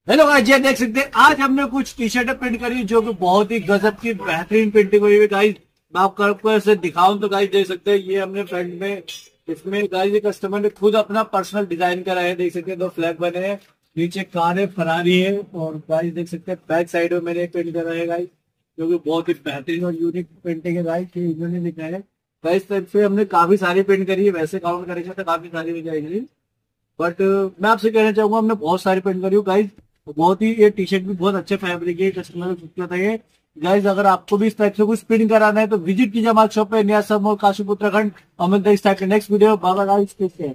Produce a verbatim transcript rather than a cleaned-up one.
Hello guys, ये देख सकते हैं आज हमने कुछ टी शर्ट प्रिंट करी जो कि बहुत ही गजब की बेहतरीन प्रिंटिंग हुई है गाइस। मैं आपको आपको ऐसे दिखाऊं तो गाइस देख सकते हैं ये हमने फ्रंट में इसमें गाइस ये कस्टमर ने खुद अपना पर्सनल डिजाइन करा है। देख सकते हैं दो फ्लैग बने हैं, नीचे कार है, फरारी है और गाइस देख सकते हैं बैक साइड में मैंने एक प्रिंट करा है गाइस जो कि बहुत ही बेहतरीन और यूनिक प्रिंटिंग है गाइस। ये इन्होंने लिखा है गाइस। तरफ से हमने काफी सारी प्रिंट करी है, वैसे काउंट करेंगे तो काफी सारी हो जाएगी, बट मैं आपसे कहना चाहूंगा हमने बहुत सारी प्रिंट करी हूँ गाइस। बहुत ही ये टी शर्ट भी बहुत अच्छे फैब्रिक है, कस्टमर को बताइए गाइस। अगर आपको भी इस टाइप से कुछ प्रिंट कराना है तो विजिट कीजिए हमारे शॉप पे, नया सब काशीपुर उत्तराखंड। और मिलते हैं इस टाइप के next video. Bye bye guys, take care.